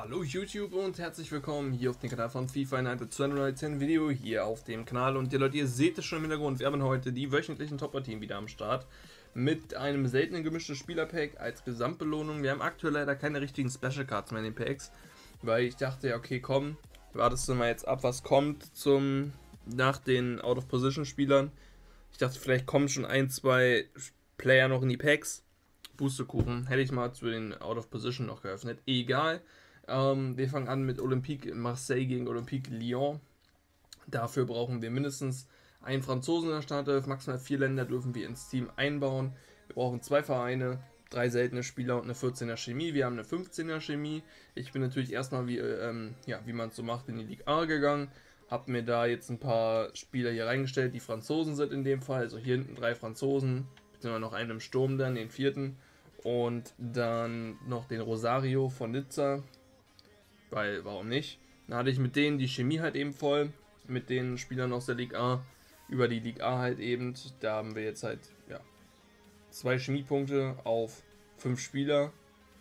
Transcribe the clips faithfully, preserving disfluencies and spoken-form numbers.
Hallo YouTube und herzlich willkommen hier auf dem Kanal von FIFA United zu einem neuen Video hier auf dem Kanal. Und ihr Leute, ihr seht es schon im Hintergrund, wir haben heute die wöchentlichen Topper-Team wieder am Start mit einem seltenen gemischtes Spielerpack als Gesamtbelohnung. Wir haben aktuell leider keine richtigen Special Cards mehr in den Packs, weil ich dachte, okay komm, wartest du mal jetzt ab, was kommt zum nach den Out-of-Position-Spielern. Ich dachte, vielleicht kommen schon ein, zwei Player noch in die Packs. Boostekuchen hätte ich mal zu den Out-of-Position noch geöffnet. Egal. Ähm, wir fangen an mit Olympique Marseille gegen Olympique Lyon. Dafür brauchen wir mindestens einen Franzosen in der Startelf. Maximal vier Länder dürfen wir ins Team einbauen. Wir brauchen zwei Vereine, drei seltene Spieler und eine vierzehner Chemie. Wir haben eine fünfzehner Chemie. Ich bin natürlich erstmal, wie, ähm, ja, wie man es so macht, in die Ligue A gegangen. Hab mir da jetzt ein paar Spieler hier reingestellt, die Franzosen sind in dem Fall. Also hier hinten drei Franzosen, beziehungsweise noch einen im Sturm dann, den vierten. Und dann noch den Rosario von Nizza. Weil, warum nicht? Dann hatte ich mit denen die Chemie halt eben voll. Mit den Spielern aus der Ligue A. Über die Ligue A halt eben. Da haben wir jetzt halt, ja, zwei Chemiepunkte auf fünf Spieler.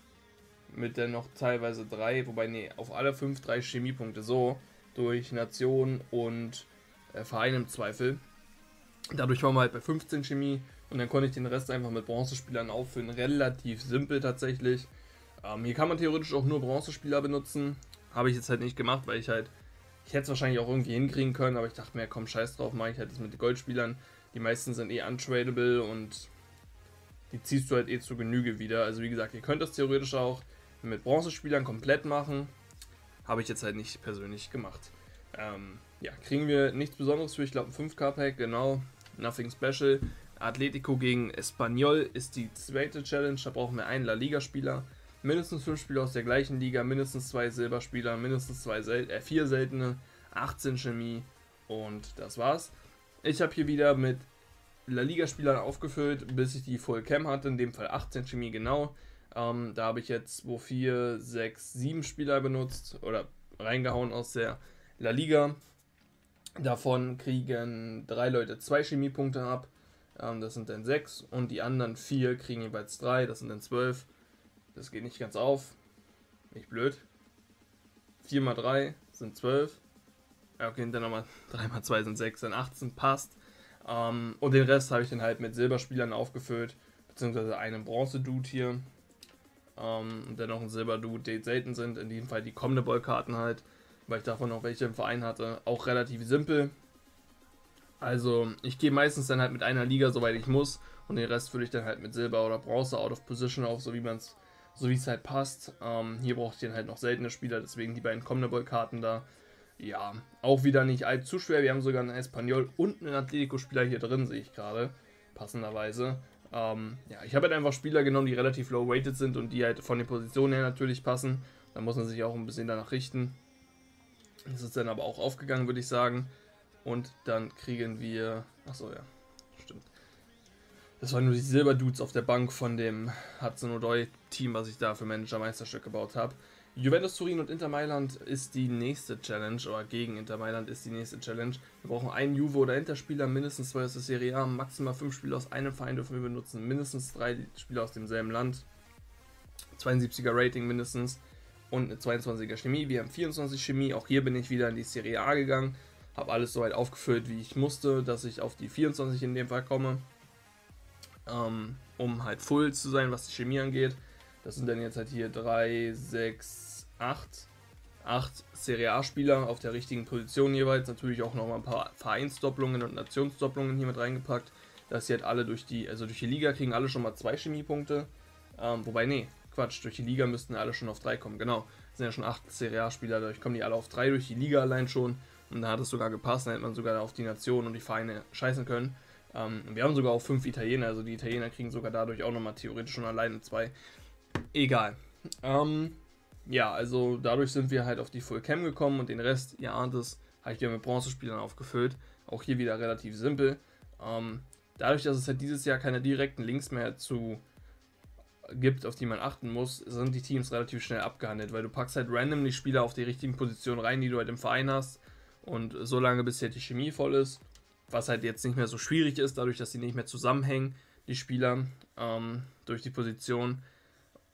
Mit dann noch teilweise drei. Wobei, nee, auf alle fünf drei Chemiepunkte. So. Durch Nation und äh, Verein im Zweifel. Dadurch waren wir halt bei fünfzehn Chemie. Und dann konnte ich den Rest einfach mit Bronzespielern auffüllen. Relativ simpel tatsächlich. Ähm, hier kann man theoretisch auch nur Bronzespieler benutzen. Habe ich jetzt halt nicht gemacht, weil ich halt, ich hätte es wahrscheinlich auch irgendwie hinkriegen können, aber ich dachte mir, komm, scheiß drauf, mache ich halt das mit den Goldspielern. Die meisten sind eh untradable und die ziehst du halt eh zu Genüge wieder. Also wie gesagt, ihr könnt das theoretisch auch mit Bronzespielern komplett machen. Habe ich jetzt halt nicht persönlich gemacht. Ähm, ja, kriegen wir nichts Besonderes für, ich glaube ein fünf K Pack, genau, nothing special. Atletico gegen Espanyol ist die zweite Challenge, da brauchen wir einen La Liga Spieler. Mindestens fünf Spieler aus der gleichen Liga, mindestens zwei Silberspieler, mindestens zwei Sel äh, vier seltene, achtzehn Chemie und das war's. Ich habe hier wieder mit La Liga Spielern aufgefüllt, bis ich die Full Cam hatte, in dem Fall achtzehn Chemie genau. Ähm, da habe ich jetzt zwei, vier, sechs, sieben Spieler benutzt oder reingehauen aus der La Liga. Davon kriegen drei Leute zwei Chemiepunkte ab, ähm, das sind dann sechs und die anderen vier kriegen jeweils drei, das sind dann zwölf. Das geht nicht ganz auf. Nicht blöd. vier mal drei sind zwölf. Ja, okay, dann nochmal drei mal zwei sind sechs, dann achtzehn, passt. Ähm, und den Rest habe ich dann halt mit Silberspielern aufgefüllt. Beziehungsweise einem Bronze-Dude hier. Ähm, und dann noch ein Silber-Dude, die selten sind. In diesem Fall die kommende Ballkarten halt. Weil ich davon noch welche im Verein hatte. Auch relativ simpel. Also ich gehe meistens dann halt mit einer Liga, soweit ich muss. Und den Rest fülle ich dann halt mit Silber oder Bronze out of Position auf, so wie man es so wie es halt passt. Ähm, hier braucht ihr dann halt noch seltene Spieler, deswegen die beiden Comnable-Karten da. Ja, auch wieder nicht allzu schwer. Wir haben sogar einen Espanyol und einen Atletico-Spieler hier drin, sehe ich gerade. Passenderweise. Ähm, ja, ich habe halt einfach Spieler genommen, die relativ low-weighted sind und die halt von den Positionen her natürlich passen. Da muss man sich auch ein bisschen danach richten. Das ist dann aber auch aufgegangen, würde ich sagen. Und dann kriegen wir... Achso, ja, stimmt. Das waren nur die Silberdudes auf der Bank von dem Hudson-Odoi-Team, was ich da für Manager-Meisterstück gebaut habe. Juventus Turin und Inter Mailand ist die nächste Challenge, oder gegen Inter Mailand ist die nächste Challenge. Wir brauchen einen Juve- oder Inter-Spieler, mindestens zwei aus der Serie A, maximal fünf Spieler aus einem Verein dürfen wir benutzen, mindestens drei Spieler aus demselben Land, zweiundsiebziger Rating mindestens und eine zweiundzwanziger Chemie. Wir haben vierundzwanzig Chemie, auch hier bin ich wieder in die Serie A gegangen, habe alles soweit aufgefüllt, wie ich musste, dass ich auf die vierundzwanzig in dem Fall komme. Um halt full zu sein, was die Chemie angeht. Das sind dann jetzt halt hier drei, sechs, acht, acht Serie A-Spieler auf der richtigen Position jeweils. Natürlich auch nochmal ein paar Vereinsdopplungen und Nationsdopplungen hier mit reingepackt. Dass sie halt alle durch die, also durch die Liga kriegen alle schon mal zwei Chemiepunkte. Ähm, wobei, nee, Quatsch, durch die Liga müssten alle schon auf drei kommen. Genau, das sind ja schon acht Serie A-Spieler, dadurch kommen die alle auf drei durch die Liga allein schon. Und da hat es sogar gepasst, dann hätte man sogar auf die Nation und die Vereine scheißen können. Um, wir haben sogar auch fünf Italiener, also die Italiener kriegen sogar dadurch auch nochmal theoretisch schon alleine zwei. Egal. Um, ja, also dadurch sind wir halt auf die Full Cam gekommen und den Rest, ihr ahnt es, habe ich wieder mit Bronzespielern aufgefüllt. Auch hier wieder relativ simpel. Um, dadurch, dass es halt dieses Jahr keine direkten Links mehr zu gibt, auf die man achten muss, sind die Teams relativ schnell abgehandelt, weil du packst halt random die Spieler auf die richtigen Positionen rein, die du halt im Verein hast und so lange bis halt die Chemie voll ist. Was halt jetzt nicht mehr so schwierig ist, dadurch, dass sie nicht mehr zusammenhängen, die Spieler, ähm, durch die Position.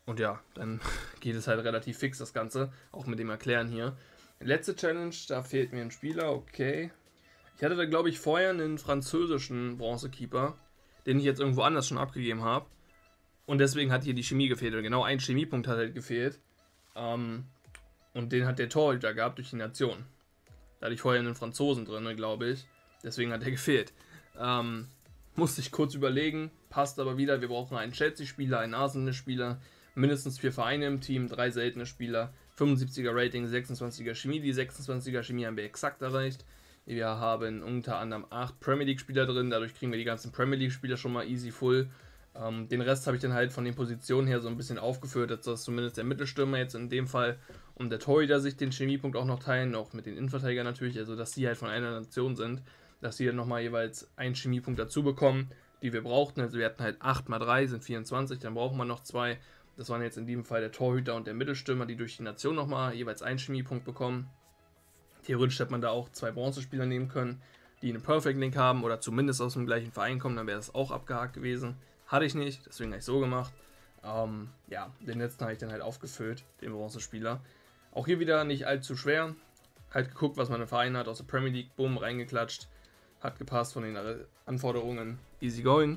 Und ja, dann geht es halt relativ fix, das Ganze. Auch mit dem Erklären hier. Letzte Challenge, da fehlt mir ein Spieler, okay. Ich hatte da, glaube ich, vorher einen französischen Bronzekeeper, den ich jetzt irgendwo anders schon abgegeben habe. Und deswegen hat hier die Chemie gefehlt. Oder genau ein Chemiepunkt hat halt gefehlt. Ähm, und den hat der Torhüter gehabt durch die Nation. Da hatte ich vorher einen Franzosen drin, glaube ich. Deswegen hat er gefehlt. Ähm, musste ich kurz überlegen. Passt aber wieder. Wir brauchen einen Chelsea-Spieler, einen Arsenal-Spieler. Mindestens vier Vereine im Team, drei seltene Spieler. fünfundsiebziger Rating, sechsundzwanziger Chemie. Die sechsundzwanziger Chemie haben wir exakt erreicht. Wir haben unter anderem acht Premier League Spieler drin. Dadurch kriegen wir die ganzen Premier League Spieler schon mal easy full. Ähm, den Rest habe ich dann halt von den Positionen her so ein bisschen aufgeführt, dass das zumindest der Mittelstürmer jetzt in dem Fall und der Torhüter sich den Chemiepunkt auch noch teilen, auch mit den Innenverteidigern natürlich, also dass die halt von einer Nation sind, dass sie dann nochmal jeweils einen Chemiepunkt dazu bekommen, die wir brauchten. Also wir hatten halt acht mal drei, sind vierundzwanzig, dann brauchen wir noch zwei. Das waren jetzt in diesem Fall der Torhüter und der Mittelstürmer, die durch die Nation nochmal jeweils einen Chemiepunkt bekommen. Theoretisch hätte man da auch zwei Bronzespieler nehmen können, die einen Perfect Link haben oder zumindest aus dem gleichen Verein kommen, dann wäre das auch abgehakt gewesen. Hatte ich nicht, deswegen habe ich so gemacht. Ähm, ja, den letzten habe ich dann halt aufgefüllt, den Bronzespieler. Auch hier wieder nicht allzu schwer. Halt geguckt, was man im Verein hat, aus der Premier League, bumm, reingeklatscht. Hat gepasst von den Anforderungen, easy going.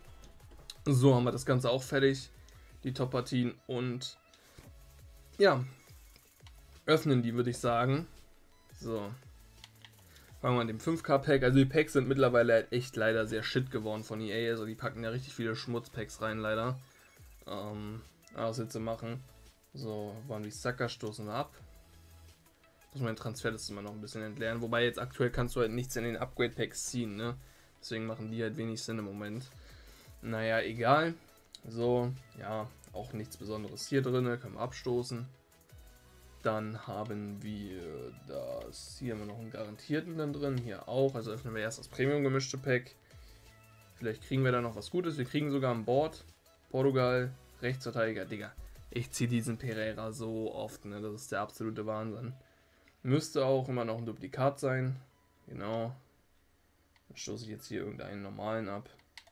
So haben wir das Ganze auch fertig, die Top-Partien. Und ja, öffnen die, würde ich sagen. So, fangen wir an dem fünf K Pack. Also die Packs sind mittlerweile halt echt leider sehr shit geworden von E A. Also die packen ja richtig viele Schmutzpacks rein, leider. Ähm, was jetzt zu machen. So, waren die Saka, stoßen wir ab. Muss man den Transferliste mal noch ein bisschen entleeren. Wobei jetzt aktuell kannst du halt nichts in den Upgrade Packs ziehen, ne? Deswegen machen die halt wenig Sinn im Moment. Naja, egal. So, ja, auch nichts Besonderes hier drin. Können wir abstoßen. Dann haben wir das, hier haben wir noch einen garantierten dann drin, hier auch, also öffnen wir erst das Premium gemischte Pack. Vielleicht kriegen wir da noch was Gutes, wir kriegen sogar ein Board, Portugal, Rechtsverteidiger, Digga, ich ziehe diesen Pereira so oft, ne, das ist der absolute Wahnsinn. Müsste auch immer noch ein Duplikat sein, genau. Dann stoße ich jetzt hier irgendeinen normalen ab.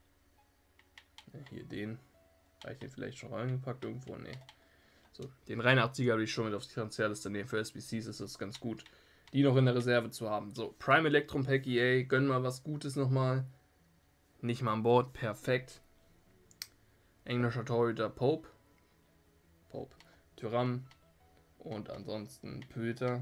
Ja, hier den, habe ich den vielleicht schon reingepackt irgendwo, ne. So, den dreiundachtziger habe ich schon mit auf die Transferliste nehmen. Für S B Cs ist es ganz gut, die noch in der Reserve zu haben. So, Prime Electrum Pack E A, gönnen mal was Gutes nochmal. Nicht mal an Bord, perfekt. Englischer Torhüter Pope. Pope. Thuram. Und ansonsten Pöter.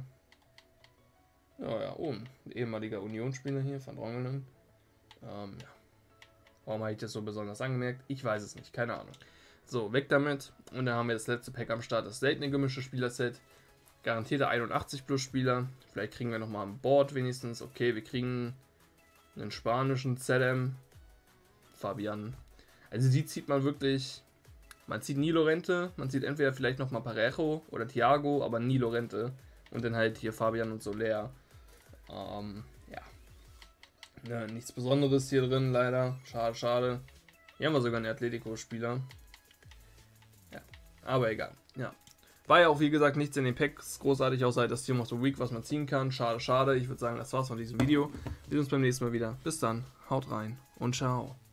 Ja, ja, oh, ein ehemaliger Unionsspieler hier, Van Drongelen. Ähm, ja. Warum habe ich das so besonders angemerkt? Ich weiß es nicht, keine Ahnung. So, weg damit. Und dann haben wir das letzte Pack am Start, das seltene gemischte Spielerset. Garantierte einundachtzig plus Spieler. Vielleicht kriegen wir nochmal ein Board wenigstens. Okay, wir kriegen einen spanischen Z M. Fabian. Also die zieht man wirklich... Man zieht nie Lorente. Man zieht entweder vielleicht nochmal Parejo oder Thiago, aber nie Lorente. Und dann halt hier Fabian und Soler. Ähm, ja. ja. Nichts Besonderes hier drin, leider. Schade, schade. Hier haben wir sogar einen Atletico-Spieler. Aber egal, ja. War ja auch wie gesagt nichts in den Packs großartig, außer halt das Team of the Week, was man ziehen kann. Schade, schade. Ich würde sagen, das war's von diesem Video. Wir sehen uns beim nächsten Mal wieder. Bis dann, haut rein und ciao.